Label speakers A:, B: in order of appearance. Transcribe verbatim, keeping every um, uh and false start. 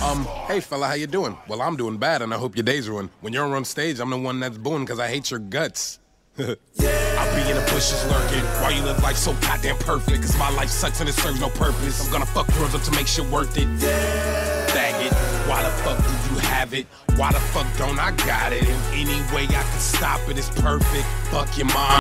A: Um, hey fella, how you doing? Well, I'm doing bad and I hope your day's ruined. When you're on stage, I'm the one that's booing cause I hate your guts. I'll be in the bushes lurking while you live life so goddamn perfect. Cause my life sucks and it serves no purpose. I'm gonna fuck girls up to make shit worth it. Bag it, why the fuck do you have it? Why the fuck don't I got it? In any way I can stop it, it's perfect. Fuck your mom.